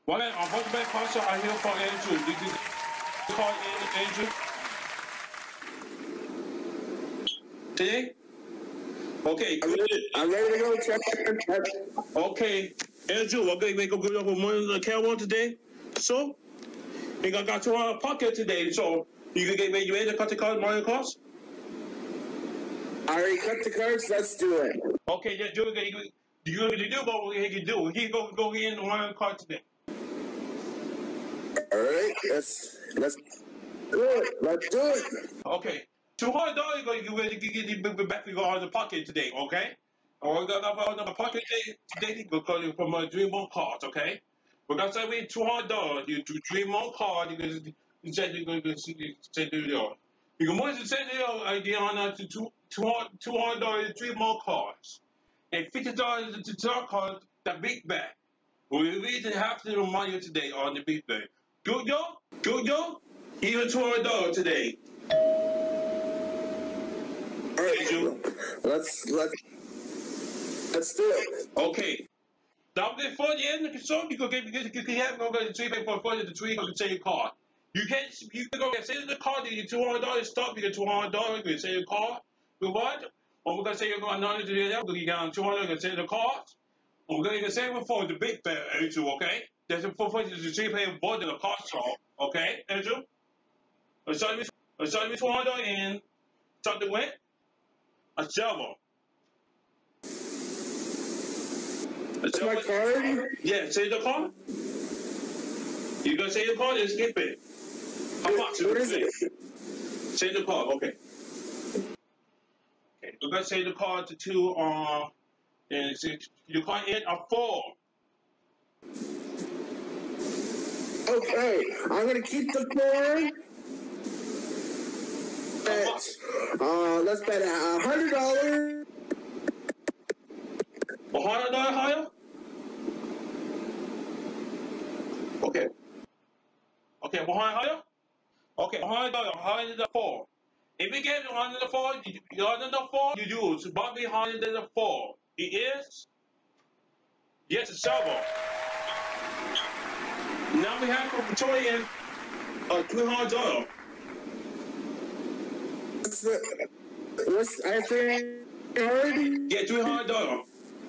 Well, welcome back, Pastor. I'm here for Andrew. Did you call Andrew today? Okay. I'm ready to go. Check. Okay, Andrew, okay, we go over one camera today. So, we got 200 pocket today. So, you can get ready to cut the card, Mario Cross? I already cut the cards. Let's do it. Okay, yeah, do it. You do what we can do. He go in one card today. All right, let's do it. Let's do it. Okay, $200 you get back to go out of the pocket today. Okay, or we got out of the pocket today because from a dream on cards. Okay, we're gonna say we $200. You dream on card. You say you can say you can more than say idea on to $200 dream on cards and $50 to talk card the big bag. We really have to remind you today on the big bag. Good yo, even $200 today. All right, let's do it. Okay. Now before the end of the show, you can have go to the tree before the tree go to say your card. You can go and say the card. You get $200 stop. You get $200. You can say your card. You what? Or we're gonna say you're going to do that. We're gonna get $200. You can say the cards. Or we're gonna say before the big bag, Andrew. Okay. That's for the tree pay more than the cost. Okay, Andrew. Let's start with $200 and something with a shovel. That's my card? Yeah, say the card. You gonna say the card and skip it. How much? What is it? Say the card, okay. Okay, we're gonna say the card to two and say you card in a 4. Okay, I'm gonna keep the 4. Let's bet $100. $100 higher? Okay. Okay, $100 higher? Okay, $100 higher than the 4. If you get under the 4, you use but behind the 4. It is yes, a shovel. Now we have for Victoria $300. What's I think already? Yeah, $300.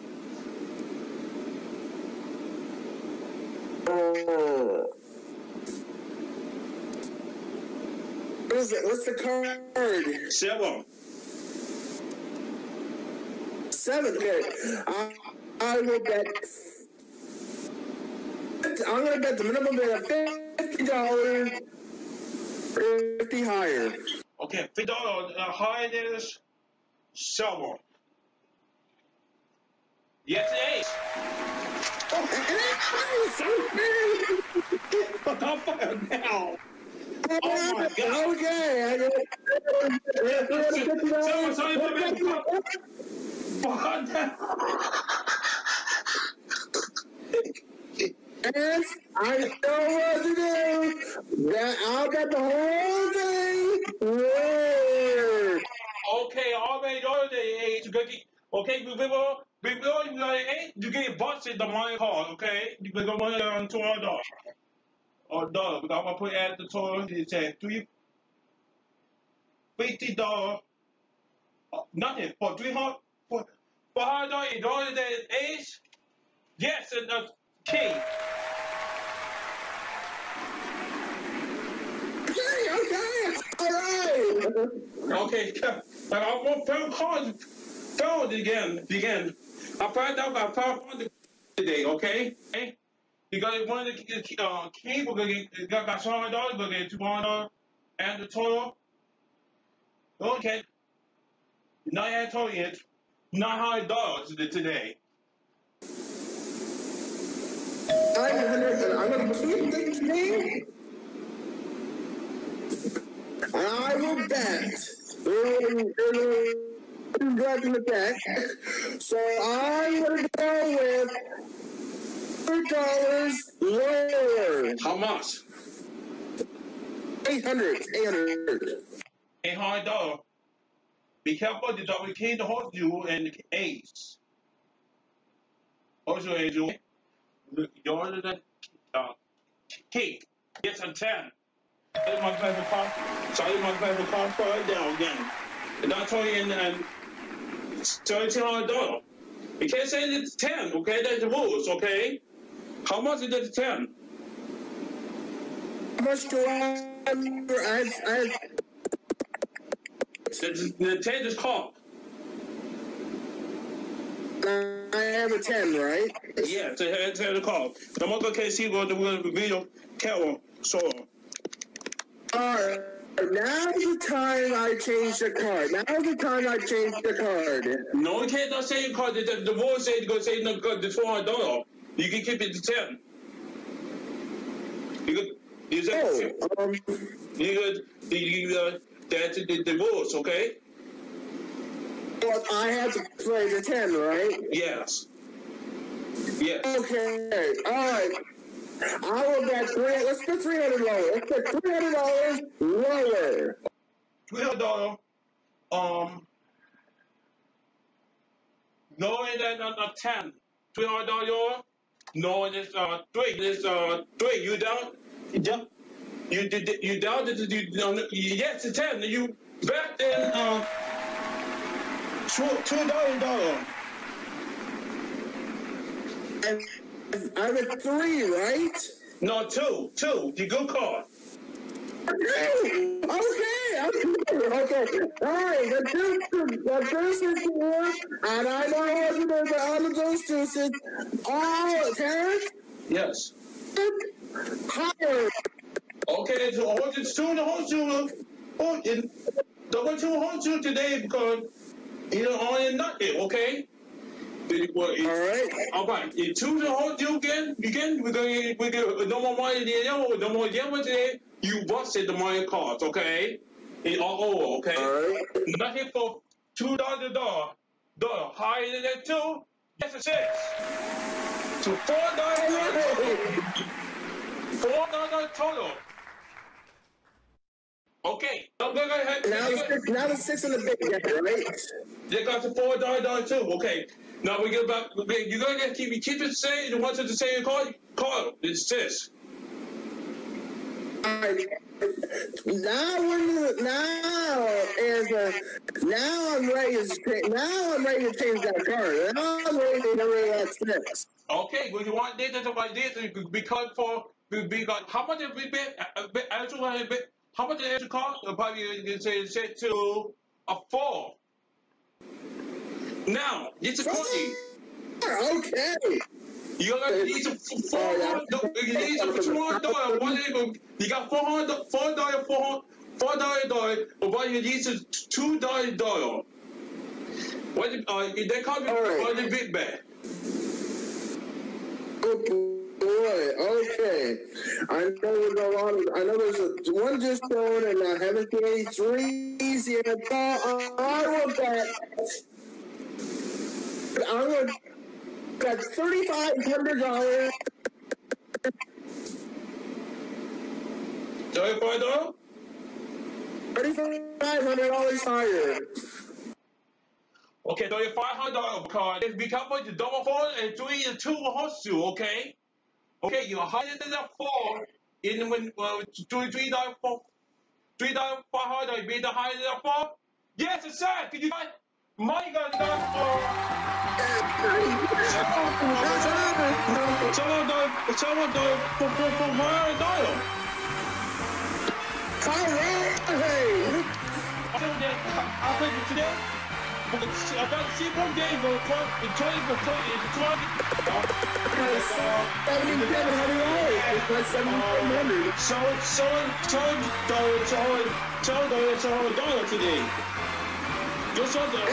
What is it? What's the card? 7. 7. Okay. I will bet. I'm gonna bet the minimum bet of $50. 50 higher. Okay, $50 higher than this 7. Yes, it is. Come on now. Oh my God. Okay. Yes, I know what to do. I'll bet the whole thing. Okay, already okay, before you got 8, you get busted the money card, okay? You can go money on $200. Or dollar, because I'm gonna put at the total. It said $50. Nothing for $300 for $100 in order that age. Yes, and the key. Okay, all right. Okay, but I want phone calls. Phone again. I found out I found today. Okay. You got one of the key. We're gonna get got $200. We're gonna get $200 and the total. Okay. Not yet told yet. $900 today. I'm gonna keep the king. And I will bet. Driving the bet. So I'm gonna go with $100 lower. How much? $800. $800. Be careful, the double king, the horse you and the ace. Also, Angel, you're the key. Yes, a 10. That's my type of car. So I my type of car for down again. And I told you and $1,300. You can't say it's 10, okay? That's the rules, okay? How much is it 10? How much do I The 10 is called. I have a 10, right? Yeah, it's a call. I'm going to see what the video camera saw. Alright, now's the time I change the card. Now's the time I change the card. No, you can't not say your card. The rules say go say no the $400. You can keep it to 10. You could use that's the rules, okay? But I have to play the 10, right? Yes. Yes. Okay, alright. I will bet let's put $300 lower. Let's put $300 lower. $300. No, it's not 10. $300. No, it's 3. It's 3. You down? Yeah. You down? Yes, it's 10. You back then $2. And I'm at 3, right? No, 2. The good card. Okay. All right. The first is 4, and I know what it is. All of those deuces. All 10. Yes. Higher. Okay, so hold it to the whole two. Oh, don't go to hold two today because you know only nothing. Okay. All right. In two to hold you again. We're gonna no more money no more today. You busted the money cards, okay? It's all over, okay? All right. Nothing for $2 dollar. Higher than that 2, that's a 6. So $4 total. Okay. Now the 6 in the big guy, right? They got the $4 too. Okay. Now we get back. You're gonna keep it the same. You want it to say your card? It's this. Alright. Now I'm ready to change that card. Now I'm ready to get rid of that 6. Okay. Well, you want this like this because how much it be how much did it cost? Probably you can say set to a 4. Now, it's a cookie. Okay. You got these $400. You got $400, but you need $2. What they call it the big bag. Boy, okay. I know there's one just shown, and I haven't seen any 3s yet. I will bet. I'm going to bet $3,500. $35? $3,500 higher. Okay, $3,500 card. It's become the double 4 and 3 and 2 host you, okay? Okay, you're higher than that 4 in when $3,500 be the higher than that 4? Yes, it's sad. Can you buy money got $400 I'll play it today. I got to see one game for $700 today. Just on the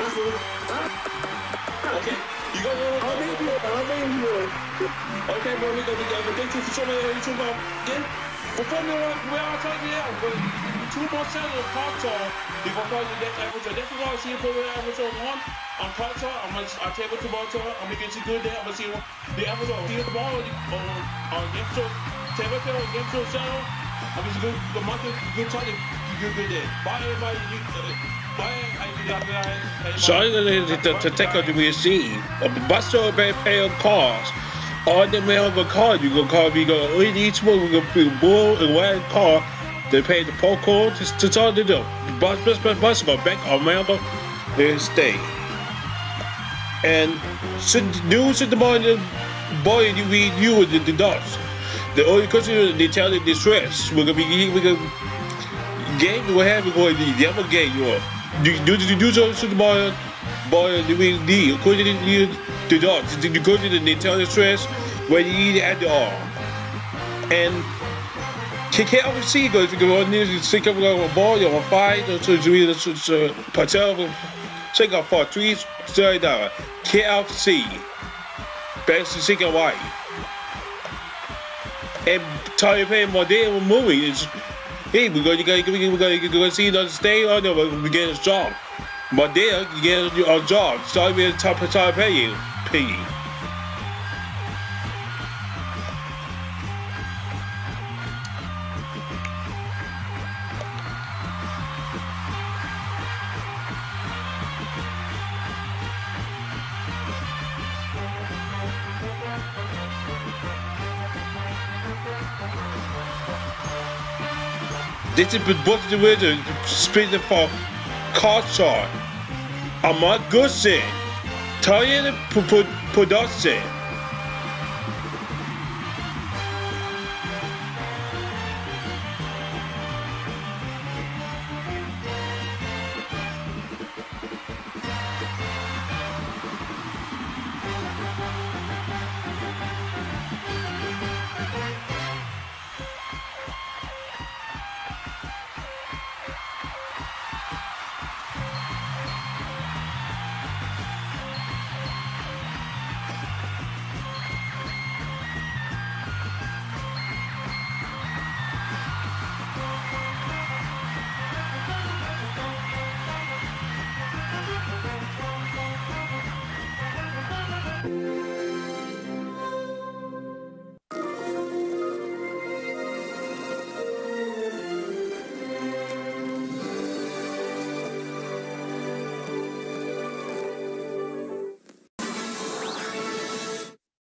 okay. You go I'll be here. Okay, bro, we go together. Thank you for showing me YouTube again. Before we are talking out, but 2 more channels of console before the next episode. This is what I see for episode 1 on console. I'll table tomorrow. I'm gonna get you good there. I'm gonna see the episode. See you tomorrow on episode table channel. I'm just good talking. Good day. Bye everybody. Sorry to take out the receive. Buster pay cars. on the mail of a car, you gonna call me, go in each one, we're gonna be a bull and one car. They pay the popcorn to start the door. Bus go back on mail, they stay. And news in the morning, boy, you read you and the dogs. The only country they tell you the stress. We're gonna game we have going to the other game you are. Do so to the boy, the way the according to the dogs. The country they tell the stress when you eat at the all. And can't always see goes to go on this, think of a boy or a fight or to Patel. Check out for $3 KFC. Best to see white. And Tony paying more day of movie is hey, we're gonna see the stay on there, we get a job. But there you get a job. Start with top paying. This is both the way to speak for culture. I'm not good saying. Tell you the production.